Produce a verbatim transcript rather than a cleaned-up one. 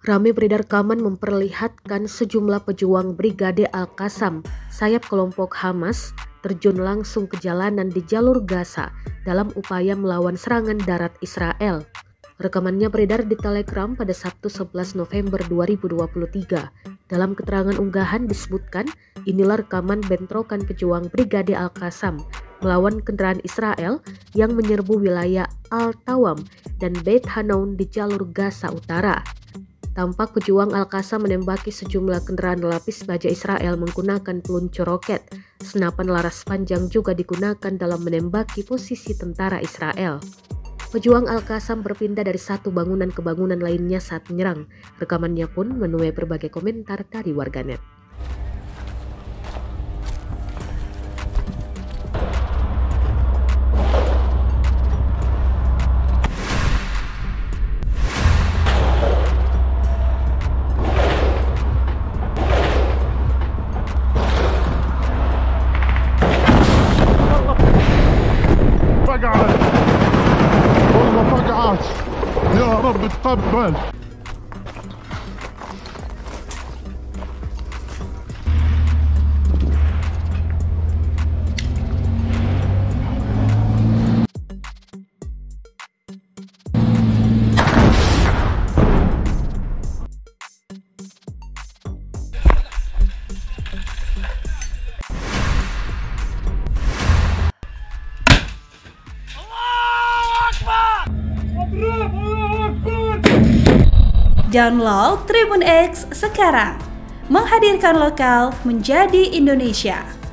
Ramai beredar rekaman memperlihatkan sejumlah pejuang Brigade Al-Qassam, sayap kelompok Hamas, terjun langsung ke jalanan di jalur Gaza dalam upaya melawan serangan darat Israel. Rekamannya beredar di Telegram pada Sabtu sebelas November dua ribu dua puluh tiga. Dalam keterangan unggahan disebutkan, inilah rekaman bentrokan pejuang Brigade Al-Qassam melawan kendaraan Israel yang menyerbu wilayah Al-Tawam dan Beit Hanoun di jalur Gaza Utara. Tampak pejuang Al-Qassam menembaki sejumlah kendaraan lapis baja Israel menggunakan peluncur roket. Senapan laras panjang juga digunakan dalam menembaki posisi tentara Israel. Pejuang Al-Qassam berpindah dari satu bangunan ke bangunan lainnya saat menyerang. Rekamannya pun menuai berbagai komentar dari warganet. فقعت والله فقعت يا رب تقبل. Download Tribun X sekarang, menghadirkan lokal menjadi Indonesia.